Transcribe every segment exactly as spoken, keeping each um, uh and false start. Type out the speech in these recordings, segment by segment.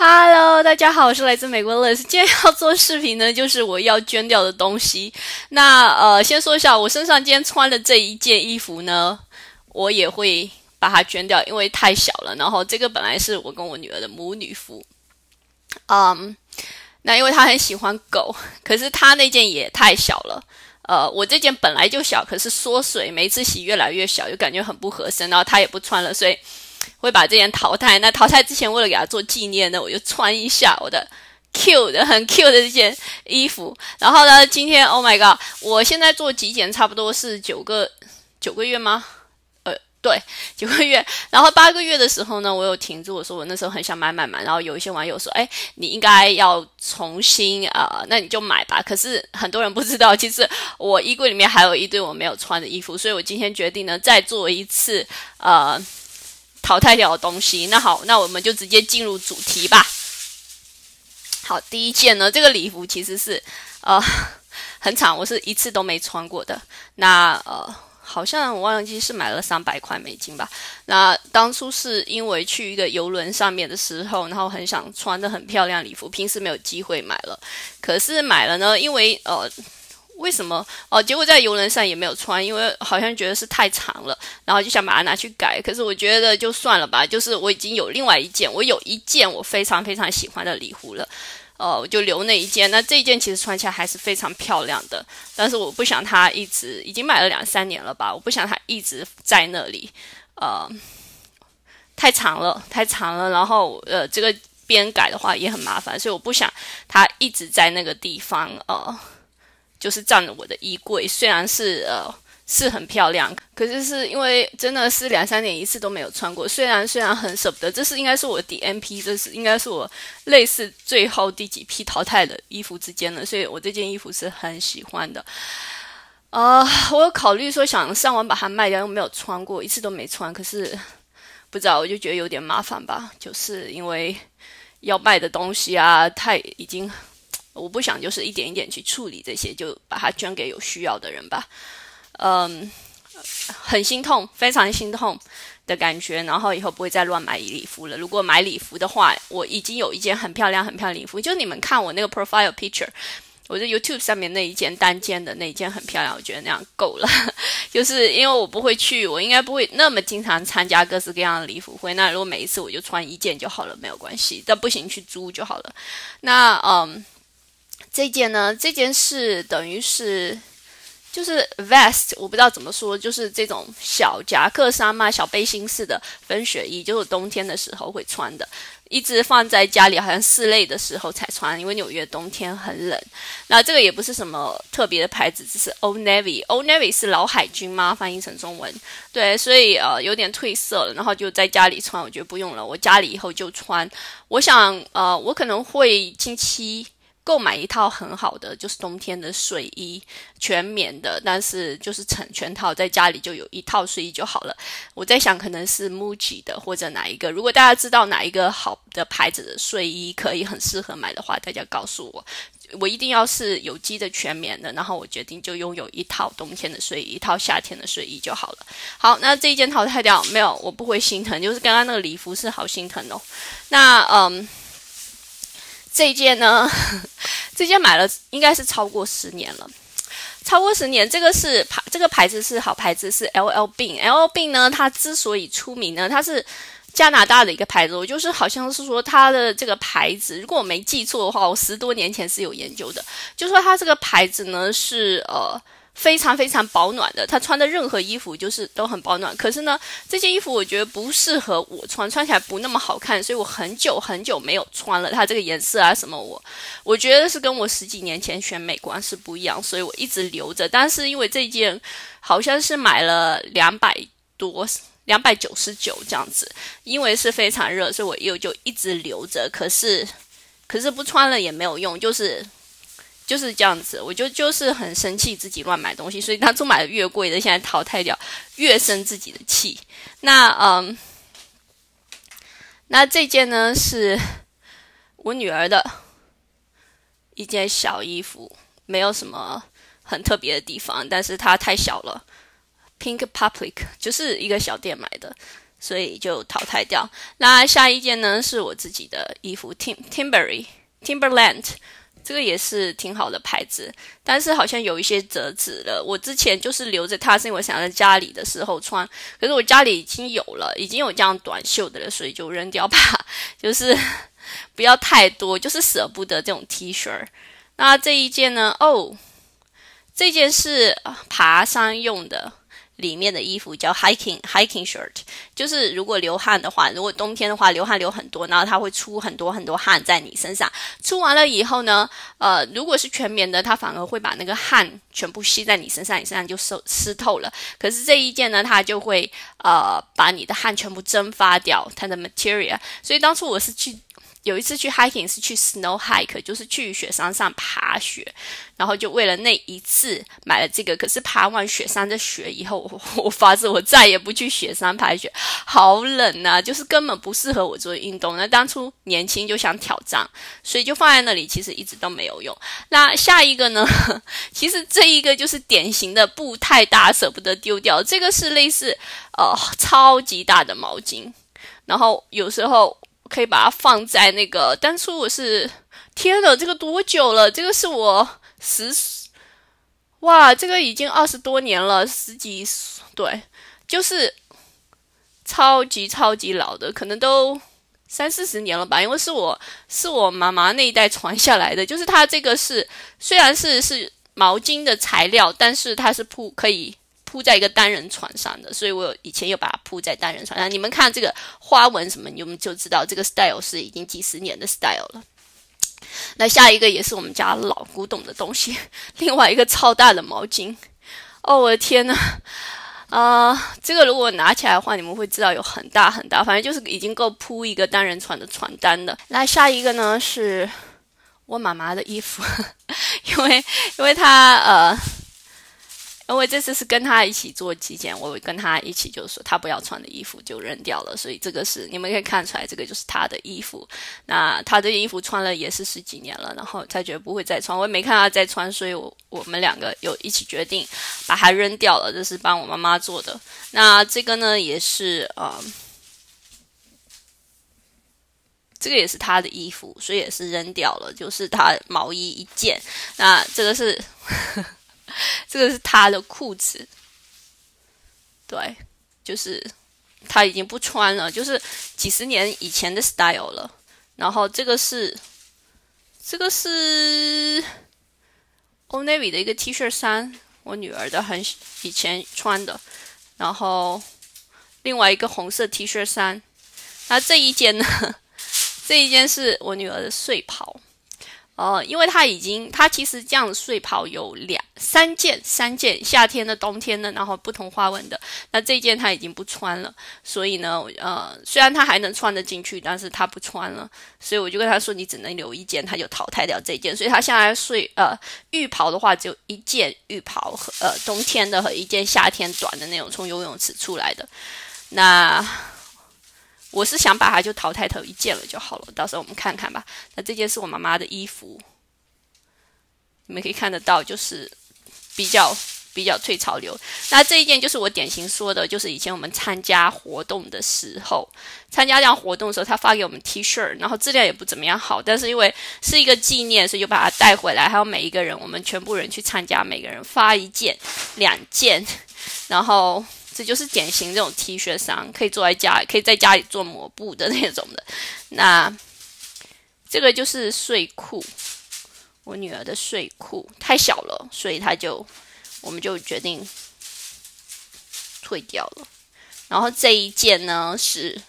Hello，大家好，我是来自美国的 Liz。今天要做视频呢，就是我要捐掉的东西。那呃，先说一下，我身上今天穿的这一件衣服呢，我也会把它捐掉，因为太小了。然后这个本来是我跟我女儿的母女服，嗯，那因为她很喜欢狗，可是她那件也太小了。呃，我这件本来就小，可是缩水，每一次洗越来越小，就感觉很不合身，然后她也不穿了，所以会把这件淘汰。那淘汰之前，为了给它做纪念呢，我就穿一下我的 cute 的很 cute 的这件衣服。然后呢，今天 Oh my god， 我现在做极检差不多是九个九个月吗？呃，对，九个月。然后八个月的时候呢，我有停住，我说我那时候很想买买买。然后有一些网友说，哎，你应该要重新呃，那你就买吧。可是很多人不知道，其实我衣柜里面还有一堆我没有穿的衣服，所以我今天决定呢，再做一次呃。淘汰掉的东西。那好，那我们就直接进入主题吧。好，第一件呢，这个礼服其实是呃很长，我是一次都没穿过的。那呃好像我忘记是买了三百块美金吧。那当初是因为去一个邮轮上面的时候，然后很想穿的很漂亮礼服，平时没有机会买了。可是买了呢，因为呃为什么哦？结果在邮轮上也没有穿，因为好像觉得是太长了，然后就想把它拿去改。可是我觉得就算了吧，就是我已经有另外一件，我有一件我非常非常喜欢的礼服了，呃，我就留那一件。那这一件其实穿起来还是非常漂亮的，但是我不想它一直，已经买了两三年了吧，我不想它一直在那里，呃，太长了，太长了。然后呃，这个边改的话也很麻烦，所以我不想它一直在那个地方，呃。就是占了我的衣柜，虽然是呃是很漂亮，可是是因为真的是两三年一次都没有穿过。虽然虽然很舍不得，这是应该是我的第 M P， 这是应该是我类似最后第几批淘汰的衣服之间了，所以我这件衣服是很喜欢的。呃，我有考虑说想上网把它卖掉，又没有穿过，一次都没穿，可是不知道，我就觉得有点麻烦吧，就是因为要卖的东西啊，太已经。我不想就是一点一点去处理这些，就把它捐给有需要的人吧。嗯，很心痛，非常心痛的感觉。然后以后不会再乱买礼服了。如果买礼服的话，我已经有一件很漂亮、很漂亮的礼服，就你们看我那个 profile picture， 我在 YouTube 上面那一件单肩的那一件很漂亮，我觉得那样够了。就是因为我不会去，我应该不会那么经常参加各式各样的礼服会。那如果每一次我就穿一件就好了，没有关系。但不行去租就好了。那嗯。这件呢，这件是等于是就是 vest， 我不知道怎么说，就是这种小夹克衫嘛，小背心式的分雪衣，就是冬天的时候会穿的，一直放在家里，好像室内的时候才穿，因为纽约冬天很冷。那这个也不是什么特别的牌子，只是 Old Navy，Old Navy 是老海军吗？翻译成中文，对，所以呃有点褪色了，然后就在家里穿，我觉得不用了，我家里以后就穿。我想呃我可能会近期购买一套很好的，就是冬天的睡衣，全棉的，但是就是成全套，在家里就有一套睡衣就好了。我在想可能是 Muji 的或者哪一个，如果大家知道哪一个好的牌子的睡衣可以很适合买的话，大家告诉我。我一定要是有机的全棉的，然后我决定就拥有一套冬天的睡衣，一套夏天的睡衣就好了。好，那这一件淘汰掉没有，我不会心疼，就是刚刚那个礼服是好心疼哦。那嗯。这件呢，这件买了应该是超过十年了，超过十年。这个是牌，这个牌子是好牌子，是 L L Bean。L L Bean 呢，它之所以出名呢，它是加拿大的一个牌子。我就是好像是说它的这个牌子，如果我没记错的话，我十多年前是有研究的，就说它这个牌子呢是呃。非常非常保暖的，他穿的任何衣服就是都很保暖。可是呢，这件衣服我觉得不适合我穿，穿起来不那么好看，所以我很久很久没有穿了。它这个颜色啊什么我，我觉得是跟我十几年前选美观是不一样，所以我一直留着。但是因为这件好像是买了两百多。两百九十九这样子，因为是非常热，所以我又就一直留着。可是，可是不穿了也没有用，就是。就是这样子，我就就是很生气自己乱买东西，所以当初买的越贵的，现在淘汰掉，越生自己的气。那嗯，那这件呢是我女儿的一件小衣服，没有什么很特别的地方，但是它太小了。Pink Public 就是一个小店买的， 所以就淘汰掉。那下一件呢是我自己的衣服 Tim Timberry Timberland， 这个也是挺好的牌子，但是好像有一些折纸了。我之前就是留着它，是因为我想在家里的时候穿，可是我家里已经有了，已经有这样短袖的了，所以就扔掉吧。就是不要太多，就是舍不得这种 T 恤。那这一件呢？哦，这件是爬山用的。里面的衣服叫 hiking hiking shirt， 就是如果流汗的话，如果冬天的话流汗流很多，然后它会出很多很多汗在你身上，出完了以后呢，呃，如果是全棉的，它反而会把那个汗全部吸在你身上，你身上就湿湿透了。可是这一件呢，它就会呃把你的汗全部蒸发掉，它的 material。所以当初我是去。有一次去 hiking 是去 snow hike， 就是去雪山上爬雪，然后就为了那一次买了这个。可是爬完雪山的雪以后，我, 我发誓我再也不去雪山爬雪，好冷啊，就是根本不适合我做运动。那当初年轻就想挑战，所以就放在那里，其实一直都没有用。那下一个呢，其实这一个就是典型的布太大舍不得丢掉，这个是类似呃超级大的毛巾，然后有时候可以把它放在那个，当初我是天哪，这个多久了？这个是我十哇，这个已经二十多年了，十几对，就是超级超级老的，可能都三四十年了吧，因为是我是我妈妈那一代传下来的，就是它这个是虽然是是毛巾的材料，但是它是铺可以。铺在一个单人床上的，所以我以前有把它铺在单人床上。你们看这个花纹什么，你们就知道这个 style 是已经几十年的 style 了。那下一个也是我们家老古董的东西，另外一个超大的毛巾。哦，我的天哪！啊、呃，这个如果拿起来的话，你们会知道有很大很大，反正就是已经够铺一个单人床的床单了。那下一个呢是我妈妈的衣服，因为因为她呃。因为这次是跟他一起做极简，我跟他一起就是说他不要穿的衣服就扔掉了，所以这个是你们可以看出来，这个就是他的衣服。那他的衣服穿了也是十几年了，然后他觉得不会再穿，我也没看他再穿，所以我我们两个有一起决定把它扔掉了，这是帮我妈妈做的。那这个呢也是呃，这个也是他的衣服，所以也是扔掉了，就是他毛衣一件。那这个是。这个是他的裤子，对，就是他已经不穿了，就是几十年以前的 style 了。然后这个是这个是 Old Navy 的一个 T 恤衫，我女儿的很以前穿的。然后另外一个红色 T 恤衫，那这一件呢，这一件是我女儿的睡袍。呃，因为它已经，它其实这样的睡袍有两三件，三件夏天的、冬天的，然后不同花纹的。那这件它已经不穿了，所以呢，呃，虽然它还能穿得进去，但是它不穿了，所以我就跟他说，你只能留一件，他就淘汰掉这件。所以他现在睡呃浴袍的话，只有一件浴袍和呃冬天的和一件夏天短的那种从游泳池出来的。那我是想把它就淘汰头一件了就好了，到时候我们看看吧。那这件是我妈妈的衣服，你们可以看得到，就是比较比较退潮流。那这一件就是我典型说的，就是以前我们参加活动的时候，参加这样活动的时候，他发给我们 T 恤，然后质量也不怎么样好，但是因为是一个纪念，所以就把它带回来。还有每一个人，我们全部人去参加，每个人发一件、两件，然后。这就是典型这种 T 恤衫，可以坐在家，可以在家里做抹布的那种的。那这个就是睡裤，我女儿的睡裤太小了，所以她就我们就决定退掉了。然后这一件呢是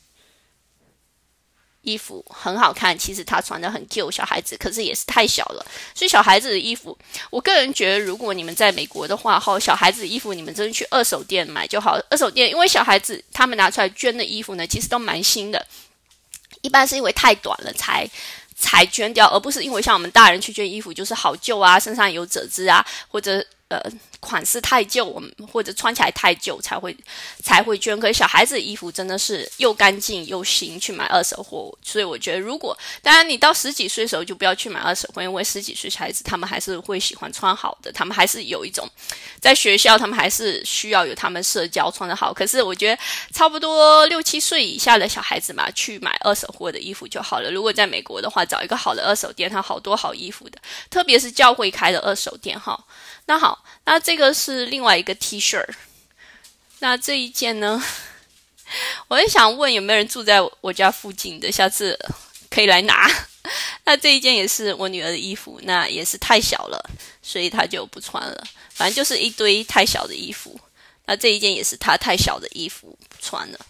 衣服很好看，其实她穿的很 cute 小孩子，可是也是太小了，所以小孩子的衣服，我个人觉得，如果你们在美国的话，哈，小孩子的衣服你们真的去二手店买就好。二手店，因为小孩子他们拿出来捐的衣服呢，其实都蛮新的，一般是因为太短了才才捐掉，而不是因为像我们大人去捐衣服就是好旧啊，身上有褶子啊，或者呃款式太旧，我们或者穿起来太旧才会才会捐。可是小孩子的衣服真的是又干净又新，去买二手货。所以我觉得，如果当然你到十几岁的时候就不要去买二手货，因为十几岁小孩子他们还是会喜欢穿好的，他们还是有一种在学校他们还是需要有他们社交穿得好。可是我觉得差不多六七岁以下的小孩子嘛，去买二手货的衣服就好了。如果在美国的话，找一个好的二手店，它好多好衣服的，特别是教会开的二手店哈。那好，那这个是另外一个 T 恤，那这一件呢，我也想问有没有人住在我家附近的，下次可以来拿。那这一件也是我女儿的衣服，那也是太小了，所以她就不穿了。反正就是一堆太小的衣服。那这一件也是她太小的衣服不穿了。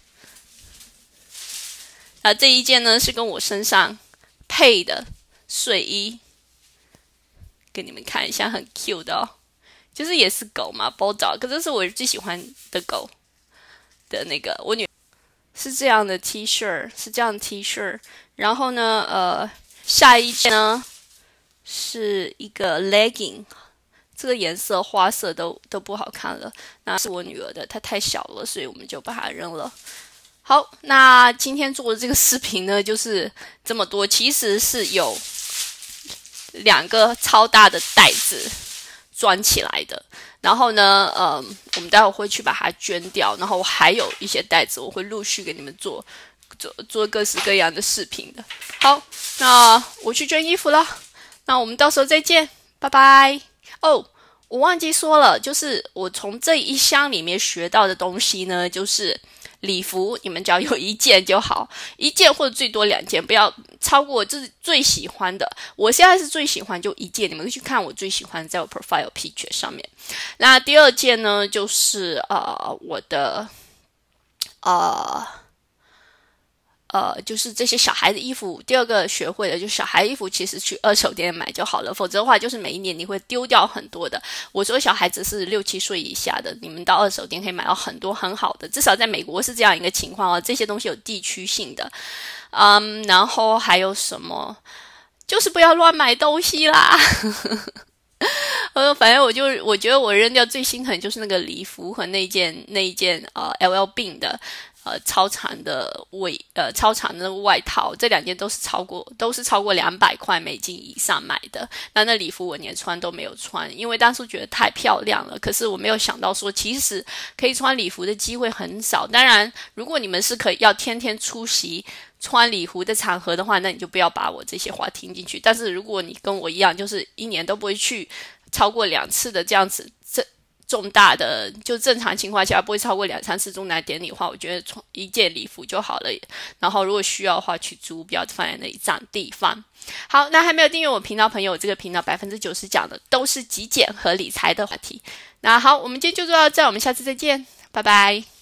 那这一件呢是跟我身上配的睡衣，给你们看一下，很 cute 的哦。就是也是狗嘛 ，Bulldog， 可这是我最喜欢的狗的那个。我女是这样的 T 恤，是这样的 T 恤。然后呢，呃，下一件呢是一个 legging， 这个颜色花色都都不好看了。那是我女儿的，她太小了，所以我们就把它扔了。好，那今天做的这个视频呢，就是这么多，其实是有两个超大的袋子装起来的，然后呢，呃，我们待会会去把它捐掉，然后还有一些袋子，我会陆续给你们做做做各式各样的视频的。好，那我去捐衣服了，那我们到时候再见，拜拜。哦，我忘记说了，就是我从这一箱里面学到的东西呢，就是礼服你们只要有一件就好，一件或者最多两件，不要超过，这是最喜欢的。我现在是最喜欢就一件，你们可以去看我最喜欢在我 profile picture 上面。那第二件呢，就是呃我的呃呃就是这些小孩的衣服。第二个学会的就是小孩衣服其实去二手店买就好了，否则的话就是每一年你会丢掉很多的。我说小孩子是六七岁以下的，你们到二手店可以买到很多很好的，至少在美国是这样一个情况哦。这些东西有地区性的，嗯，然后还有什么，就是不要乱买东西啦。呃，反正我就我觉得我扔掉最心疼就是那个礼服和那件那一件呃 L L Bean 的呃超长的外呃超长的外套，这两件都是超过都是超过两百块美金以上买的。那那礼服我连穿都没有穿，因为当初觉得太漂亮了，可是我没有想到说其实可以穿礼服的机会很少。当然，如果你们是可以要天天出席穿礼服的场合的话，那你就不要把我这些话听进去。但是如果你跟我一样，就是一年都不会去超过两次的这样子这重大的，就正常情况下不会超过两三次重大典礼的话，我觉得穿一件礼服就好了。然后如果需要的话去租，不要放在那里占地方。好，那还没有订阅我频道朋友，这个频道 百分之九十 讲的都是极简和理财的话题。那好，我们今天就做到这，我们下次再见，拜拜。